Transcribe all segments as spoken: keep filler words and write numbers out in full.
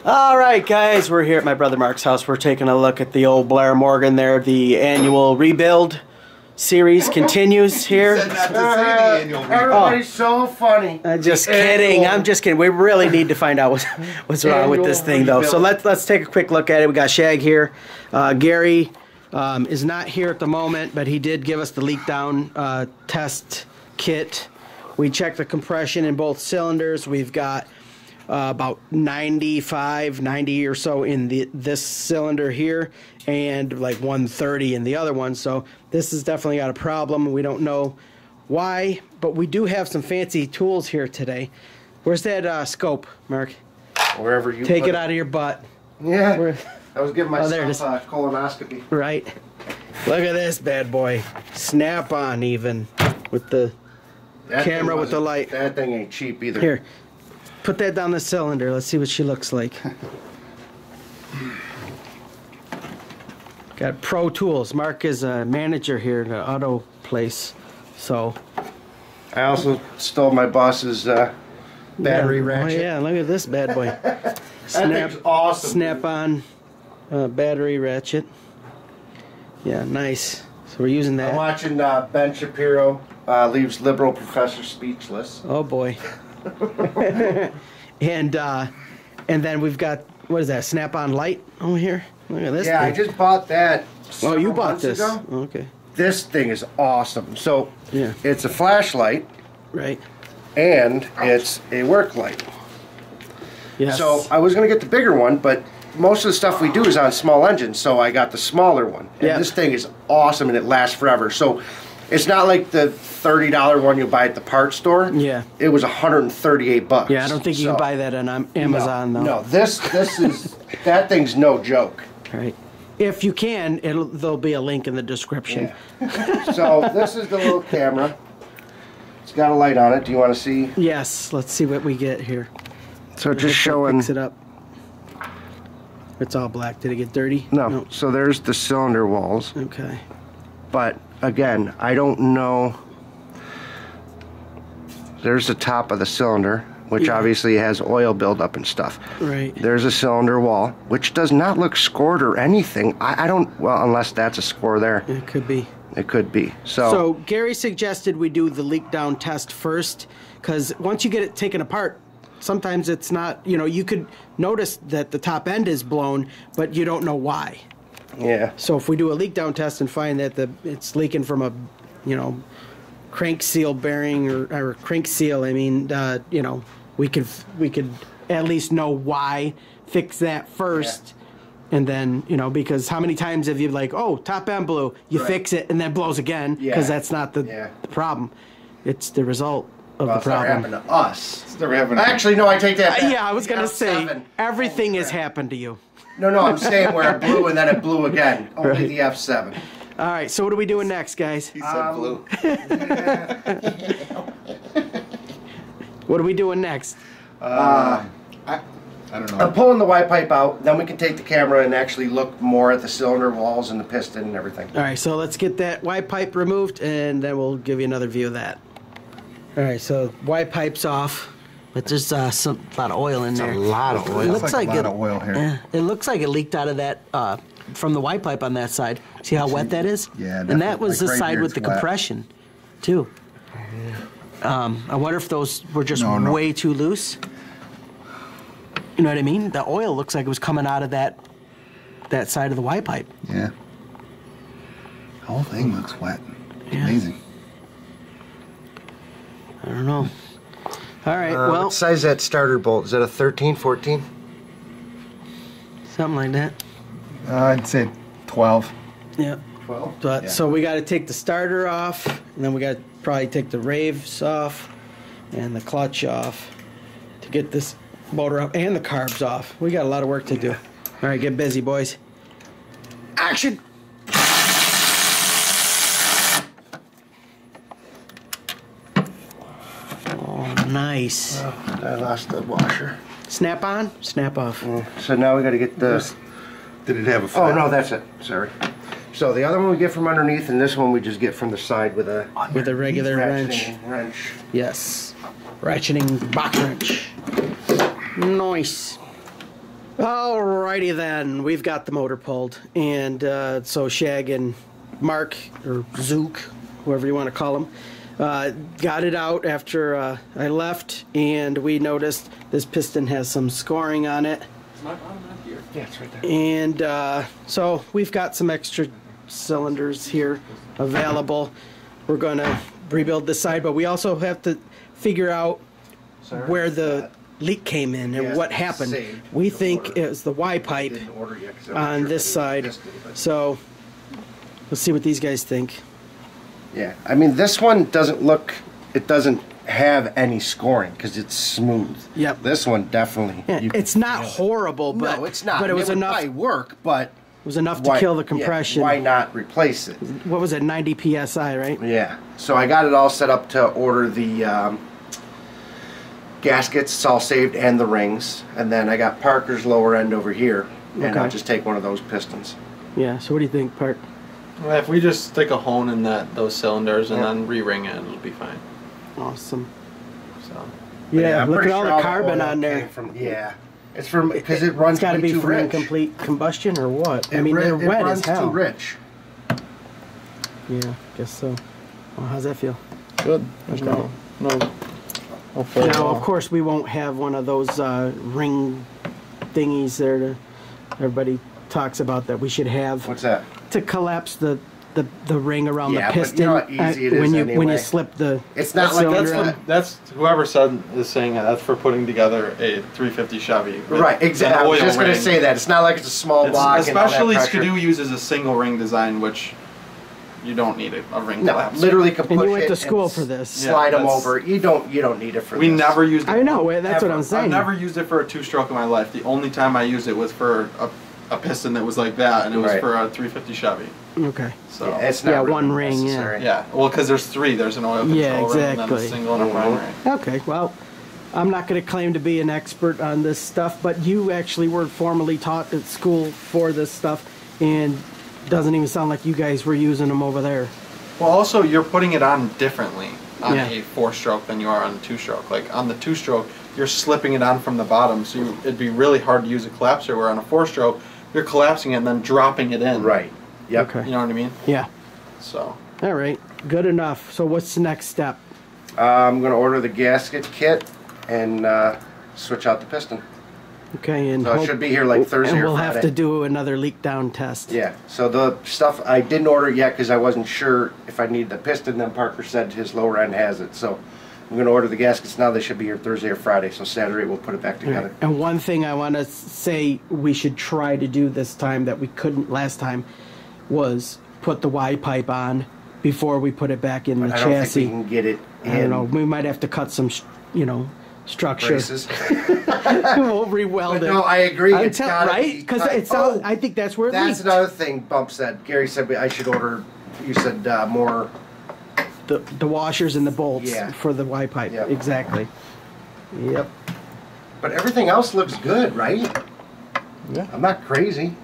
All right, guys, we're here at my brother Mark's house. We're taking a look at the old Blair Morgan there. The annual rebuild series continues here. Said not to say the annual rebuild. Everybody's so funny. I'm just The kidding. annual- I'm just kidding. We really need to find out what's, what's wrong with this thing, though. So let's let's take a quick look at it. We got Shag here. Uh, Gary um, is not here at the moment, but he did give us the leak down uh, test kit. We checked the compression in both cylinders. We've got Uh, about ninety-five, ninety or so in the this cylinder here, and like one thirty in the other one. So this has definitely got a problem. We don't know why, but we do have some fancy tools here today. Where's that uh, scope, Mark? Wherever you Take put it out of your butt. Yeah. Where, I was giving Oh, there it is. myself a colonoscopy. right. Look at this bad boy. Snap on even with the That camera thing with the wasn't- light. That thing ain't cheap either. Here. Put that down the cylinder. Let's see what she looks like. Got Pro Tools. Mark is a manager here at the auto place. So. I also stole my boss's uh, battery yeah. ratchet. Oh, yeah, look at this bad boy. That Snap, thing's awesome. snap on uh, battery ratchet. Yeah, nice. So we're using I'm that. watching uh, Ben Shapiro uh, leaves liberal professor speechless. Oh boy. and uh, and then we've got, what is that, Snap-on light over here? Look at this Yeah, thing. I just bought that. Oh, you several bought months this. ago. Okay. This thing is awesome. So Yeah. it's a flashlight Right. and it's a work light. Yes. So I was going to get the bigger one, but most of the stuff we do is on small engines, so I got the smaller one. And Yeah. this thing is awesome and it lasts forever. So it's not like the thirty dollar one you buy at the parts store. Yeah. It was one hundred thirty-eight bucks. Yeah, I don't think you So- can buy that on um, Amazon, no, though. No, this this is that thing's no joke. Right. If you can, it'll there'll be a link in the description. Yeah. So this is the little camera. It's got a light on it. Do you want to see? Yes. Let's see what we get here. So just Hopefully it showing. Picks it up. It's all black. Did it get dirty? No. So there's the cylinder walls. Okay. But again, I don't know. There's the top of the cylinder, which Yeah. obviously has oil buildup and stuff. Right. There's a cylinder wall, which does not look scored or anything. I, I don't, well, unless that's a score there. It could be. It could be. So, So Gary suggested we do the leak down test first, because once you get it taken apart, sometimes it's not, you know, you could notice that the top end is blown, but you don't know why. yeah. So if we do a leak down test and find that the it's leaking from a, you know, crank seal bearing or, or crank seal, I mean, uh, you know, we could we could at least know why, fix that first, and then, you know, because how many times have you like, oh, top end blew, you Right. fix it and then blows again, Yeah. because that's not the, Yeah. the problem. It's the result of Well, the it's never problem. happened to us. It's never happened. Actually, no, I take that back. Uh, yeah, I was The gonna F say seven. everything Holy has crap. happened to you. No, no, I'm saying where it blew and then it blew again. Only Right. the F seven. All right, so what are we doing next, guys? He said Um, blue. What are we doing next? Uh, I don't I'm know. pulling the Y pipe out, then we can take the camera and actually look more at the cylinder walls and the piston and everything. All right, so let's get that Y pipe removed, and then we'll give you another view of that. All right, so Y pipe's off, but there's uh, some a lot of oil in It's there. a lot of It oil. looks It's like like a lot it, of oil here. yeah, it looks like it leaked out of that uh, from the Y pipe on that side. See how wet that is? Yeah, And that definitely. was Like the right side here, with it's the wet. compression, too. Um, I wonder if those were just No, no. way too loose. You know what I mean? The oil looks like it was coming out of that that side of the Y pipe. Yeah. The whole thing looks wet. It's Yeah. amazing. I don't know. All right, Uh, well, what size is that starter bolt? Is that a thirteen, fourteen? something like that. Uh, I'd say twelve. Yeah. twelve? But Yeah. so we got to take the starter off, and then we got to probably take the raves off and the clutch off to get this motor up, and the carbs off. We got a lot of work to do. All right, get busy, boys. Action! Oh, nice. I lost the washer. Snap on, snap off. So now we got to get the. Did it have a Oh flat? no, that's it. Sorry. So the other one we get from underneath, and this one we just get from the side with a With a regular wrench. ratcheting wrench. Yes. Ratcheting box wrench. Nice. Alrighty then, we've got the motor pulled, and uh, so Shag and Mark, or Zook, whoever you want to call him, uh, got it out after uh, I left, and we noticed this piston has some scoring on it. It's not, I'm not here. Yeah, it's right there. And uh, so we've got some extra cylinders here available. We're going to rebuild this side, but we also have to figure out Sorry? where the leak came in and Yes, what happened. saved We the think order. it was the Y pipe Didn't order yet 'cause I'm on sure this if I side. missed it, but- So let's see what these guys think. Yeah, I mean, this one doesn't look, it doesn't have any scoring because it's smooth. Yep. This one definitely. Yeah, you it's can not feel it. horrible, but No, it's not. But it I mean, was would enough. probably It work, but was enough to why- kill the yeah, compression. why not replace it? What was it? ninety P S I, right? Yeah. So I got it all set up to order the um, gaskets. It's all saved, and the rings, and then I got Parker's lower end over here, and Okay. I'll just take one of those pistons. Yeah. So what do you think, Park? Well, if we just stick a hone in that those cylinders and Yeah. then re-ring it, it'll be fine. Awesome. So But Yeah. I'm Look at pretty all sure the carbon oil on there. came From, yeah. It's from because it runs It's got to way be too from rich. incomplete combustion or what? I It mean, ri- they're it wet runs as hell. too rich. Yeah, guess so. Well, how's that feel? good. There's Okay. no no. Hopefully, Now, no. of course, we won't have one of those uh, ring thingies there. To, everybody talks about that we should have What's that? to collapse the, the, the ring around Yeah, the but piston you know how easy it uh, when is you when you anyway. slip the It's not That's, like cylinder it's that's, in. the, that's whoever said is saying that. That's for putting together a three fifty Chevy. with Right, exactly. an I was oil just going to ring. say that. It's not like it's a small It's, block and all that especially pressure. Skidoo uses a single ring design, which you don't need a, a ring No, collapse. literally can push And you went it to school and for this. Slide Yeah, them that's- over. You don't. You don't need it for We this. never used it. I know, that's what Ever. I'm saying. I've never used it for a two-stroke in my life. The only time I used it was for a, a piston that was like that, and it was Right. for a three fifty Chevy. Okay. So Yeah, it's not Yeah, really one ring, yeah. necessary. yeah, well, because there's three. There's an oil control Yeah, ring, and then exactly. a single and a Mhm. primary. Okay, well, I'm not going to claim to be an expert on this stuff, but you actually were formally taught at school for this stuff, and doesn't even sound like you guys were using them over there. Well, also, you're putting it on differently on Yeah. a four-stroke than you are on a two-stroke. Like, on the two-stroke, you're slipping it on from the bottom, so you, it'd be really hard to use a collapser, where on a four-stroke, you're collapsing it and then dropping it in. Right. Yep. Okay. You know what I mean? Yeah. So, All right. Good enough. So what's the next step? Uh, I'm going to order the gasket kit and uh, switch out the piston. Okay, and So it hope- should be here like Thursday and or we'll have Friday. to do another leak down test. Yeah. So the stuff I didn't order yet because I wasn't sure if I needed the piston. Then Parker said his lower end has it. So I'm going to order the gaskets now. They should be here Thursday or Friday. So Saturday we'll put it back All right. together. And one thing I want to say we should try to do this time that we couldn't last time was put the Y pipe on before we put it back in the I don't chassis. think we can get it in. I don't know. We might have to cut some, sh- you know, structure. braces. We'll re-weld But it. no, I agree. I'm It's tell- gotta right? be Because cut. it sounds. Oh, I think that's where it That's leaked. another thing Bump said. Gary said I should order, you said uh, more. The, the washers and the bolts Yeah. for the Y pipe. Yep. Exactly. Yep. But everything else looks good, right? yeah. I'm not crazy.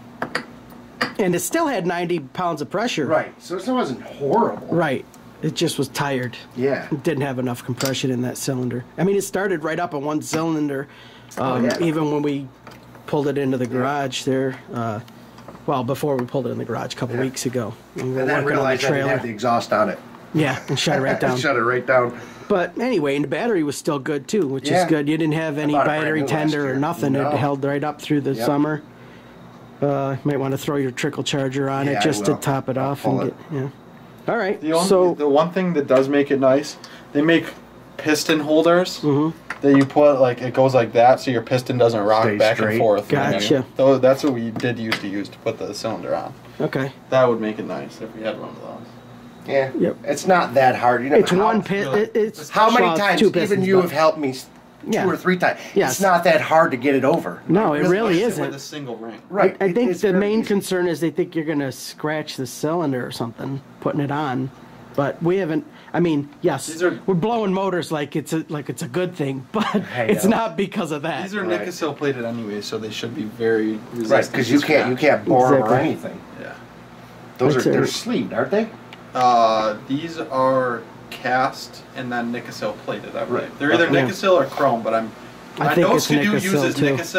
And it still had ninety pounds of pressure. Right. So it wasn't horrible. Right. It just was tired. Yeah. It didn't have enough compression in that cylinder. I mean, it started right up on one cylinder, um, Oh, yeah. even when we pulled it into the garage there. Uh, well, before we pulled it in the garage a couple Yeah. weeks ago. And we were And then I working on the realized I didn't trailer. have the exhaust on it. Yeah, and shut it right down. Shut it right down. But anyway, and the battery was still good too, which Yeah. is good. You didn't have any bought it brand battery new last tender or year. nothing. No. It held right up through the Yep. summer. Uh, might want to throw your trickle charger on Yeah, it I just to will. top it I'll off pull and it. get yeah. All right. The only, so the one thing that does make it nice, they make piston holders Mhm. that you put like it goes like that, so your piston doesn't rock Stay back straight. and forth. Gotcha. Those, that's what we did used to use to put the cylinder on. okay. That would make it nice if we had one of those. Yeah. Yep. It's not that hard. You know, It's how, one pit. really? It, it's How many well, times two even pistons, you but- have helped me s- Yeah. two or three times. Yes. It's not that hard to get it over. No, it really With isn't. a single ring. Right. I It- think it's the very main easy. concern is they think you're going to scratch the cylinder or something putting it on, but we haven't. I mean, yes, These are- we're blowing motors like it's a like it's a good thing, but Hey, it's yo. not because of that. These are Right. Nicosil plated anyway, so they should be very resistant. Right, because you to can't you scratch. can't bore them or Exactly. anything. Yeah. Those That's are it. they're sleeved, aren't they? Uh, these are cast and then Nicosil plated, I believe. Right. They're either Okay. Nicosil or chrome, but I'm. I I, think know it's Skidoo Nicosil, uses too. Nicosil,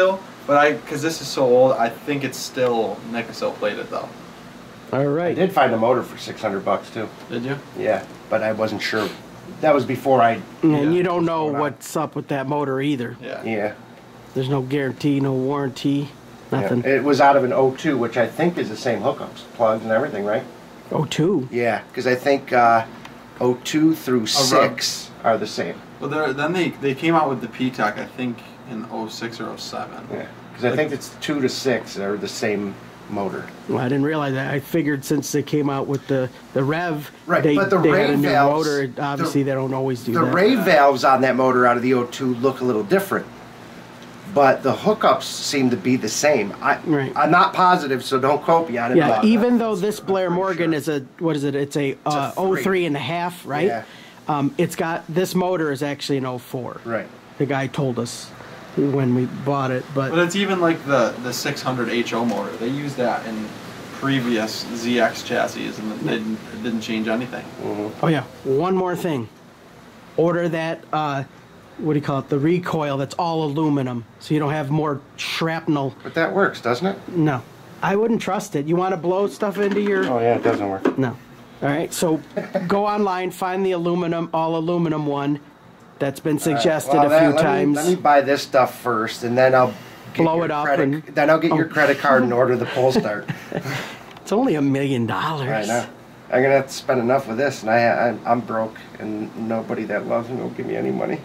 But I, because this is so old, I think it's still nickel plated though. All I right. did find a motor for six hundred bucks too. Did you? Yeah, but I wasn't sure. That was before I. And Yeah. you don't know What's going on? what's up with that motor either. Yeah. Yeah. There's no guarantee, no warranty, nothing. Yeah. It was out of an oh two, which I think is the same hookups, plugs, and everything, right? oh two. Yeah, because I think uh, oh two through rub. six are the same. Well, they're- then they they came out with the P TEC, I think, in oh six or oh seven. Yeah, because I Like- think it's two to six are the same motor. Well, I didn't realize that. I figured since they came out with the, the Rev, Right, they, but the they had a Ray new valves- motor. Obviously, the- they don't always do The that. ray valves on that motor out of the oh two look a little different, but the hookups seem to be the same. I, Right. I'm not positive, so don't quote me on it. Yeah, but- even though this I'm Blair pretty Morgan sure. is a, what is it? It's a, uh, a oh three. three and a half, right? Yeah. Um, it's got, this motor is actually an oh four. Right. The guy told us when we bought it, But but it's even like the the six hundred H O motor. They used that in previous Z X chassis, and it didn't, it didn't change anything. oh yeah, one more thing. Order that, uh, what do you call it? The recoil that's all aluminum, so you don't have more shrapnel. But that works, doesn't it? No, I wouldn't trust it. You want to blow stuff into your? Oh yeah, it doesn't work. No. All right, so go online, find the aluminum, all aluminum one that's been suggested Well, a that- few let me- times. let me buy this stuff first, and then I'll get Blow your it up credit- and- then I'll get your Oh. credit card and order the pull start. It's only a million dollars. Right now, I'm gonna have to spend enough with this, and I, I'm, I'm broke, and nobody that loves me will give me any money.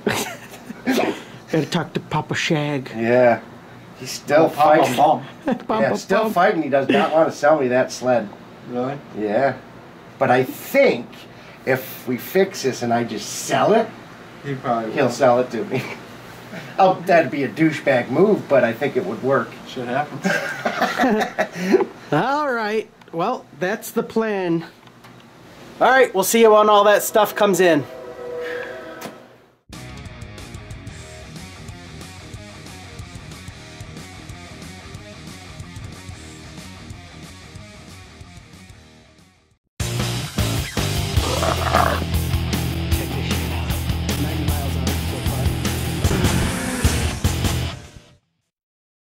Gotta talk to Papa Shag. Yeah, he's still Pop 'em fighting. bum. Yeah, Papa still Bum. fighting. He does not want to sell me that sled. Really? Yeah, but I think if we fix this and I just sell it, He probably he'll will. sell it to me. Oh, that'd be a douchebag move, but I think it would work. Shit happens. All right. Well, that's the plan. All right, we'll see you when all that stuff comes in.